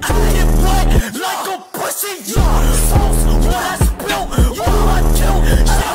I get wet like a pussy. Sauce, what I spill, all I do.